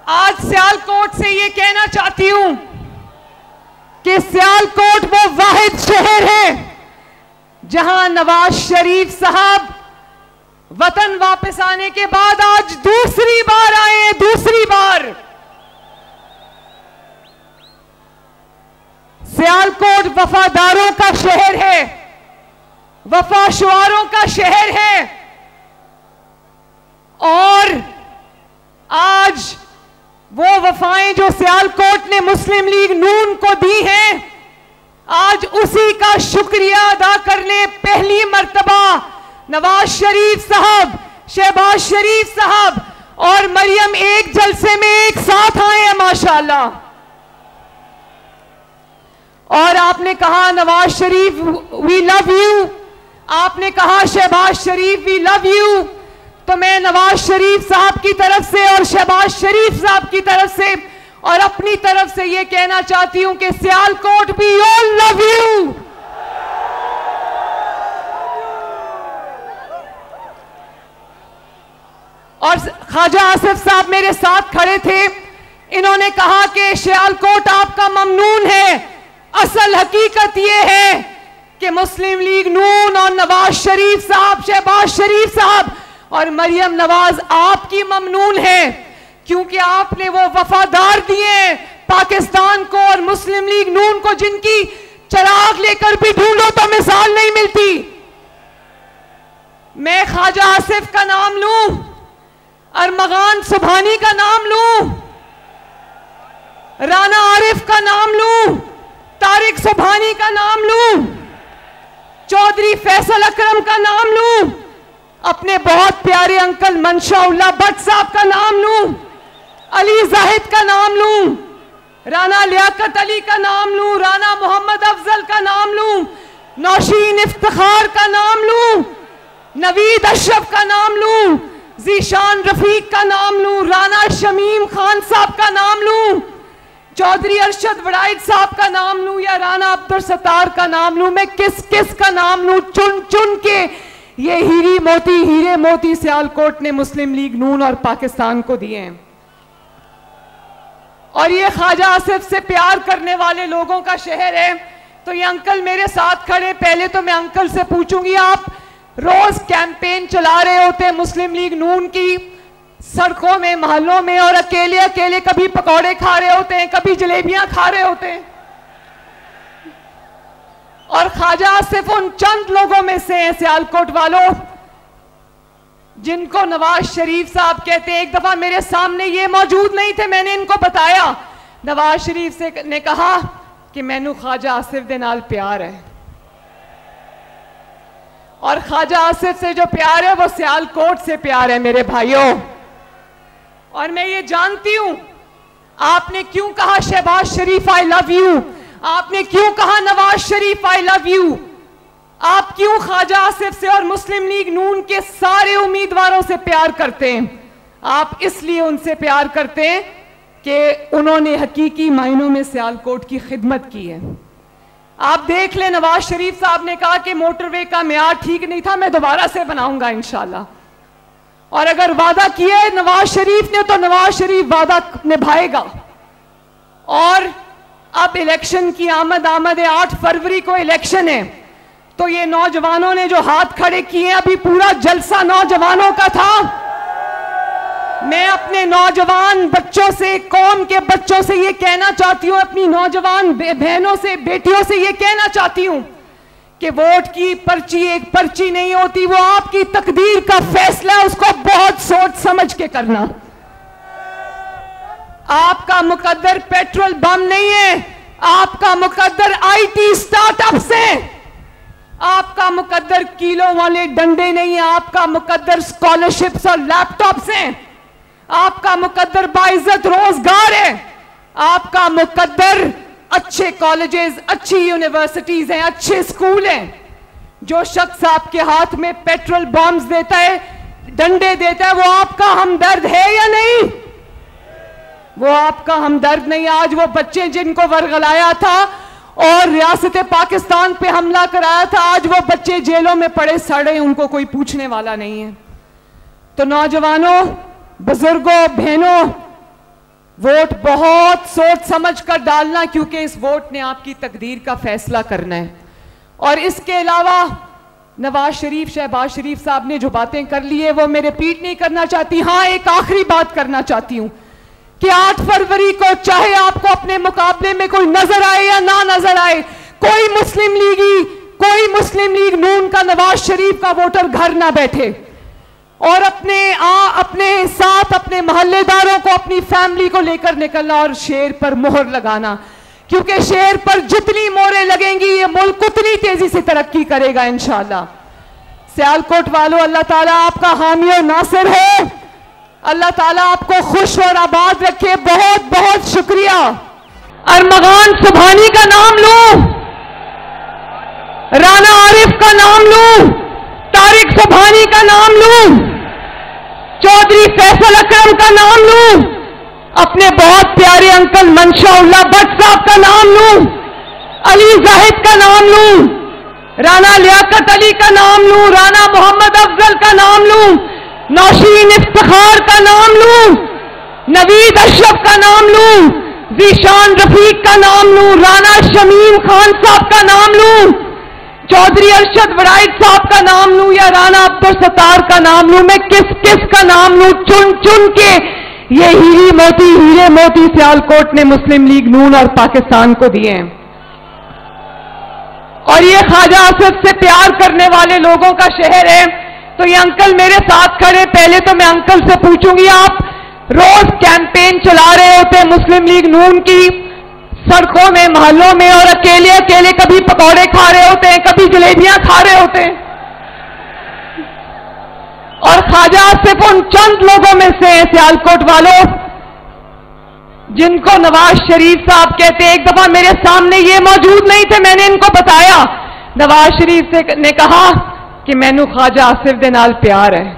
آج سیالکوٹ سے یہ کہنا چاہتی ہوں کہ سیالکوٹ وہ واحد شہر ہے جہاں نواز شریف صاحب وطن واپس آنے کے بعد آج دوسری بار آئے ہیں، دوسری بار۔ سیالکوٹ وفاداروں کا شہر ہے، وفاشواروں کا شہر ہے، اور آج وہ وفائیں جو سیالکوٹ نے مسلم لیگ نون کو دی ہیں، آج اسی کا شکریہ ادا کرنے پہلی مرتبہ نواز شریف صاحب، شہباز شریف صاحب اور مریم ایک جلسے میں ایک ساتھ آئے ہیں ماشاءاللہ۔ اور آپ نے کہا نواز شریف وی لو یو، آپ نے کہا شہباز شریف وی لو یو، تو میں نواز شریف صاحب کی طرف سے اور شہباز شریف صاحب کی طرف سے اور اپنی طرف سے یہ کہنا چاہتی ہوں کہ سیالکوٹ بھی all love you۔ اور خواجہ آصف صاحب میرے ساتھ کھڑے تھے، انہوں نے کہا کہ سیالکوٹ آپ کا ممنون ہے۔ اصل حقیقت یہ ہے کہ مسلم لیگ نون اور نواز شریف صاحب، شہباز شریف صاحب اور مریم نواز آپ کی ممنون ہے، کیونکہ آپ نے وہ وفادار دیے پاکستان کو اور مسلم لیگ نون کو، جن کی چراغ لے کر بھی ڈھونڈو تو مثال نہیں ملتی۔ میں خواجہ آصف کا نام لوں، ارمغان سبحانی کا نام لوں، رانا عارف کا نام لوں، طارق سبحانی کا نام لوں، چودھری فیصل اکرم کا نام لوں، اپنے بہت پیارے انکل منشا اللہ بٹ صاحب کا نام لوں، علی زاہد کا نام لوں، رانا لیاقت علی کا نام لوں، رانا محمد افضل کا نام لوں، نوشین افتخار کا نام لوں، نوید اشرف کا نام لوں، ذیشان رفیق کا نام لوں، رانا شمیم خان صاحب کا نام لوں، چودھری ارشد وڑائد صاحب کا نام لوں، یا رانا عبدالستار کا نام لوں، میں کس کا نام لوں؟ چن چن کے یہ ہیرے موتی سیالکوٹ نے مسلم لیگ نون اور پاکستان کو دیے ہیں۔ اور یہ خواجہ آصف سے پیار کرنے والے لوگوں کا شہر ہے۔ تو یہ انکل میرے ساتھ کھڑے، پہلے تو میں انکل سے پوچھوں گی، آپ روز کیمپین چلا رہے ہوتے ہیں مسلم لیگ نون کی، سڑکوں میں، محلوں میں، اور اکیلے کبھی پکوڑے کھا رہے ہوتے ہیں، کبھی جلیبیاں کھا رہے ہوتے ہیں، اور خواجہ آصف ان چند لوگوں میں سے ہیں سیالکوٹ والوں جن کو نواز شریف صاحب کہتے ہیں۔ ایک دفعہ میرے سامنے یہ موجود نہیں تھے، میں نے ان کو بتایا، نواز شریف نے کہا کہ مینو خواجہ آصف دے نال پیار ہے، اور خواجہ آصف سے جو پیار ہے وہ سیالکوٹ سے پیار ہے میرے بھائیوں۔ اور میں یہ جانتی ہوں آپ نے کیوں کہا شہباز شریف آئی لو یو، آپ نے کیوں کہا نواز شریف آئی لو یو، آپ کیوں خواجہ آصف سے اور مسلم لیگ نون کے سارے امیدواروں سے پیار کرتے ہیں؟ آپ اس لیے ان سے پیار کرتے ہیں کہ انہوں نے حقیقی معنوں میں سیالکوٹ کی خدمت کی ہے۔ آپ دیکھ لیں، نواز شریف صاحب نے کہا کہ موٹر وے کا معیار ٹھیک نہیں تھا، میں دوبارہ سے بناؤں گا انشاءاللہ، اور اگر وعدہ کیا ہے نواز شریف نے تو نواز شریف وعدہ نبھائے گا۔ اور اب الیکشن کی آمد ہے، 8 فروری کو الیکشن ہے، تو یہ نوجوانوں نے جو ہاتھ کھڑے کیے ہیں، ابھی پورا جلسہ نوجوانوں کا تھا۔ میں اپنے نوجوان بچوں سے، قوم کے بچوں سے یہ کہنا چاہتی ہوں، اپنی نوجوان بہنوں سے، بیٹیوں سے یہ کہنا چاہتی ہوں کہ ووٹ کی پرچی ایک پرچی نہیں ہوتی، وہ آپ کی تقدیر کا فیصلہ ہے، اس کو بہت سوچ سمجھ کے کرنا۔ آپ کا مقدر پیٹرول بم نہیں ہے، آپ کا مقدر آئی ٹی سٹارٹ اپ سے، آپ کا مقدر کیلو والے ڈنڈے نہیں ہے، آپ کا مقدر سکالرشپس اور لیپ ٹاپ سے، آپ کا مقدر باعزت روزگار ہے، آپ کا مقدر اچھے کالجز، اچھی یونیورسٹیز ہیں، اچھے سکول ہیں۔ جو شخص آپ کے ہاتھ میں پیٹرول بامز دیتا ہے، ڈنڈے دیتا ہے، وہ آپ کا ہمدرد ہے یا نہیں؟ وہ آپ کا ہمدرد نہیں۔ آج وہ بچے جن کو ورغلایا تھا اور ریاست پاکستان پہ حملہ کرایا تھا، آج وہ بچے جیلوں میں پڑے سڑے، ان کو کوئی پوچھنے والا نہیں ہے۔ تو نوجوانوں، بزرگوں، بہنوں، वोट बहुत सोच समझ कर डालना, क्योंकि इस वोट ने आपकी तकदीर का फैसला करना है। और इसके अलावा नवाज शरीफ, शहबाज शरीफ साहब ने जो बातें कर ली है वो मैं रिपीट नहीं करना चाहती। हाँ, एक आखिरी बात करना चाहती हूं कि 8 फरवरी को चाहे आपको अपने मुकाबले में कोई नजर आए या ना नजर आए, कोई मुस्लिम लीग नून का नवाज शरीफ का वोटर घर ना बैठे और अपने साथ अपने मोहल्लेदारों को, अपनी फैमिली को लेकर निकलना और शेर पर मोहर लगाना, क्योंकि शेर पर जितनी मोहरें लगेंगी ये मुल्क उतनी तेजी से तरक्की करेगा इंशाअल्लाह। सियालकोट वालों, अल्लाह ताला आपका हामी और नासिर है। अल्लाह ताला आपको खुश और आबाद रखे। बहुत बहुत शुक्रिया। अरमगान सुभानी का नाम लूं, राना आरिफ का नाम लूं, तारिक सुभानी का नाम लूं, चौधरी फैसल अकरम का नाम लूं, अपने बहुत प्यारे अंकल मंशाउल्लाह भट्ट साहब का नाम लूं, अली जाहिद का नाम लूं, राना लियाकत अली का नाम लूं, राना मोहम्मद अफजल का नाम लूं, नौशीन इफ्तिखार का नाम लूं, नवीद अशरफ का नाम लूं, जीशान रफीक का नाम लूं, राना शमीम खान साहब का नाम लूं, चौधरी अरशद वराइद साहब का नाम लूं या राना अब्दुल सत्तार का नाम लूं, मैं किस किस का नाम लूं? चुन चुन के ये हीरे मोती सियालकोट ने मुस्लिम लीग नून और पाकिस्तान को दिए हैं। और ये ख्वाजा आसिफ से प्यार करने वाले लोगों का शहर है। तो ये अंकल मेरे साथ खड़े, पहले तो मैं अंकल से पूछूंगी, आप रोज कैंपेन चला रहे होते मुस्लिम लीग नून की सड़कों में, मोहल्लों में, और अकेले अकेले कभी पकौड़े खा रहे होते हैं, कभी जलेबियां खा रहे होते हैं, और ख्वाजा आसिफ उन चंद लोगों में से हैं सियालकोट वालों जिनको नवाज शरीफ साहब कहते हैं। एक दफा मेरे सामने ये मौजूद नहीं थे, मैंने इनको बताया, नवाज शरीफ ने कहा कि मैनू ख्वाजा आसिफ दे नाल प्यार है,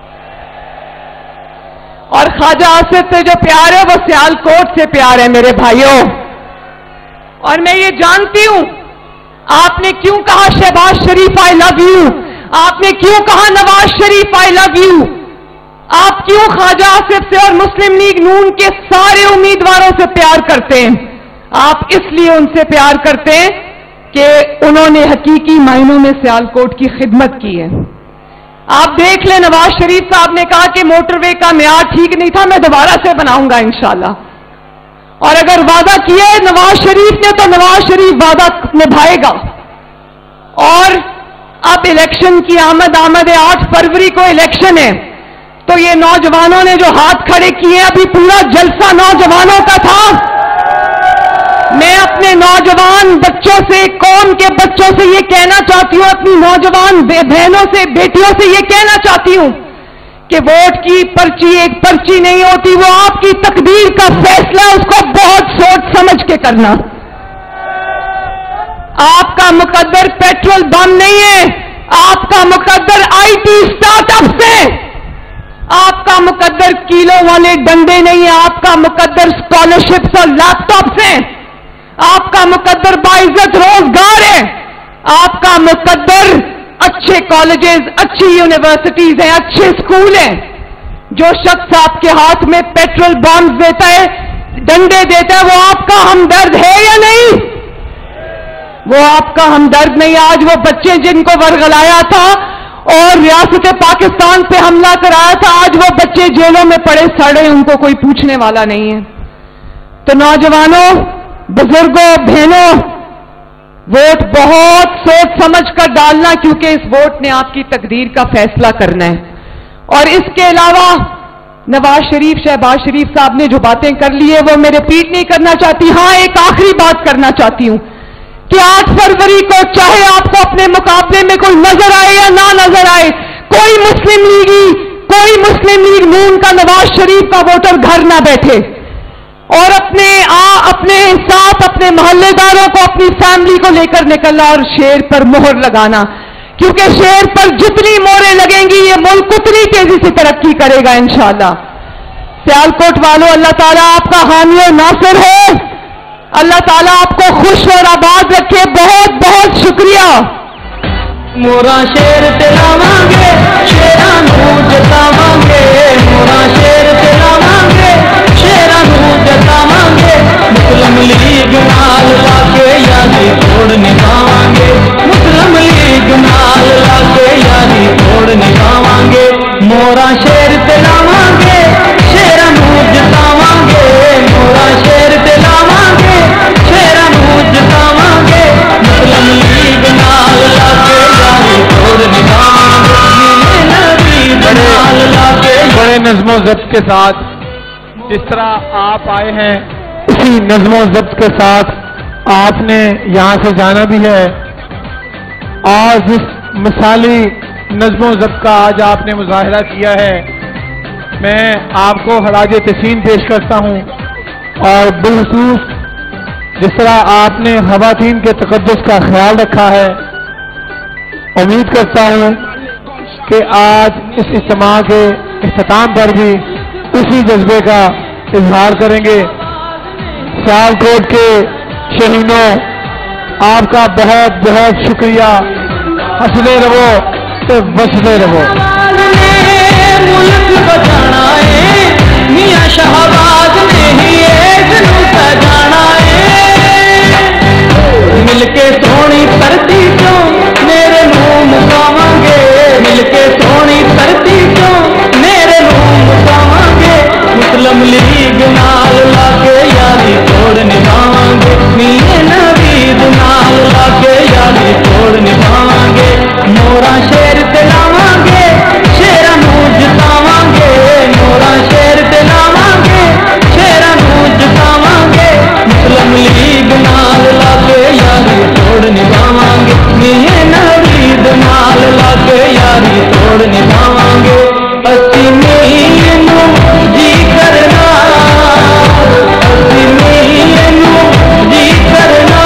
और ख्वाजा आसिफ से जो प्यार है वो सियालकोट से प्यार है मेरे भाइयों। और मैं ये जानती हूं आपने क्यों कहा Shahbaz Sharif I love you, आपने क्यों कहा Nawaz Sharif I love you, आप क्यों ख्वाजा आसिफ से और मुस्लिम लीग नून के सारे उम्मीदवारों से प्यार करते हैं? आप इसलिए उनसे प्यार करते हैं कि उन्होंने हकीकी मायनों में सियालकोट की खिदमत की है। आप देख लें, नवाज शरीफ साहब ने कहा कि मोटरवे का मेयार ठीक नहीं था, मैं दोबारा से बनाऊंगा इंशाल्लाह। और अगर वादा किया है नवाज शरीफ ने तो नवाज शरीफ वादा निभाएगा। और अब इलेक्शन की आमद है, 8 फरवरी को इलेक्शन है, तो ये नौजवानों ने जो हाथ खड़े किए, अभी पूरा जलसा नौजवानों का था। मैं अपने नौजवान बच्चों से, कौम के बच्चों से ये कहना चाहती हूं, अपनी नौजवान बहनों से, बेटियों से ये कहना चाहती हूं कि वोट की पर्ची एक पर्ची नहीं होती, वो आपकी तकदीर का फैसला, उसको बहुत सोच समझ के करना। आपका मुकद्दर पेट्रोल बम नहीं है, आपका मुकद्दर आईटी स्टार्टअप से, आपका मुकद्दर किलो वाले डंडे नहीं है, आपका मुकद्दर स्कॉलरशिप्स और लैपटॉप से, आपका मुकद्दर बाइज्जत रोजगार है, आपका मुकद्दर अच्छे कॉलेजेस, अच्छी यूनिवर्सिटीज हैं, अच्छे स्कूल हैं। जो शख्स आपके हाथ में पेट्रोल बॉम्ब देता है, डंडे देता है, वो आपका हमदर्द है या नहीं? वो आपका हमदर्द नहीं। आज वो बच्चे जिनको वरगलाया था और रियासत पाकिस्तान पे हमला कराया था, आज वो बच्चे जेलों में पड़े सड़े, उनको कोई पूछने वाला नहीं है। तो नौजवानों, बुजुर्गों, बहनों, वोट बहुत सोच समझ कर डालना, क्योंकि इस वोट ने आपकी तकदीर का फैसला करना है। और इसके अलावा नवाज शरीफ, शहबाज शरीफ साहब ने जो बातें कर ली है वो मैं रिपीट नहीं करना चाहती। हाँ, एक आखिरी बात करना चाहती हूं कि 8 फरवरी को चाहे आपको अपने मुकाबले में कोई नजर आए या ना नजर आए, कोई मुस्लिम लीग नून का नवाज शरीफ का वोटर घर ना बैठे और अपने साथ अपने मोहल्लेदारों को, अपनी फैमिली को लेकर निकलना और शेर पर मोहर लगाना, क्योंकि शेर पर जितनी मोहरें लगेंगी ये मुल्क उतनी तेजी से तरक्की करेगा इंशाअल्लाह। सियालकोट वालों, अल्लाह ताला आपका हामी और नासिर है। अल्लाह ताला आपको खुश और आबाद रखे। बहुत बहुत शुक्रिया। मोरा शेर चलावांगे, शेरां नूं जतावांगे, मोरा शेर चलावांगे, शेरां नूं کے ساتھ جس طرح آپ آئے ہیں اسی نظم و ضبط کے ساتھ آپ نے یہاں سے جانا بھی ہے، اور جس مثالی نظم و ضبط کا آج آپ نے مظاہرہ کیا ہے، میں آپ کو خراج تحسین پیش کرتا ہوں، اور بالخصوص جس طرح آپ نے خواتین کے تقدس کا خیال رکھا ہے، امید کرتا ہوں کہ آج اس اجتماع کے اختتام پر بھی اسی جذبے کا اظہار کریں گے۔ سیالکوٹ کے شہیدوں، آپ کا بہت بہت شکریہ، ہنستے رہو تو بستے رہو۔ ملک بچانا ہے میاں شہباز نے ہی سجانا ہے، مل کے سونی دھرتی چوں میرے منہ مکاواں گے، مل کے سونی دھرتی چوں میرے منہ مکاواں گے، مسلم لیگ نال لا کے یاری توڑ نبھاواں گے، میاں نوید نال لا کے یاری توڑ نبھاواں گے، مورا شیر تے لاواں گے، شیراں نوں جتاواں گے، مورا شیر تے لاواں گے، شیراں نوں جتاواں گے، مسلم لیگ نال لا کے یاری توڑ نبھاواں گے، میاں نوید نال لا کے یاری توڑ نبھاواں گے، اسی میاں نوں جی کرنا، اسی میاں نوں جی کرنا،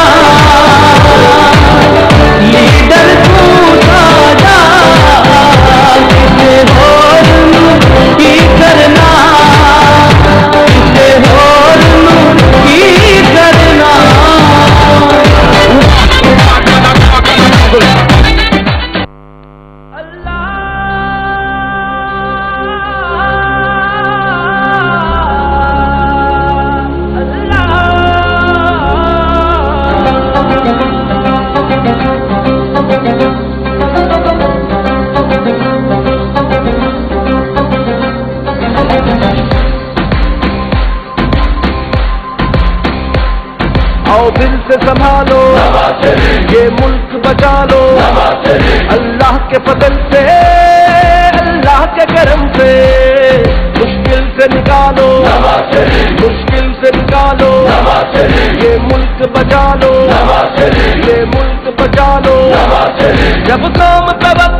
لیڈر تو ساجا کسے ہور نوں کی کرنا، کسے ہور نوں کی کرنا۔ آؤ دل سے سنبھالو یہ ملک بچا لو، اللہ کے فضل سے اللہ کے کرم سے مشکل سے نکالو، مشکل سے نکالو، یہ ملک بچا لو، یہ ملک بچا لو، جب قوم پہ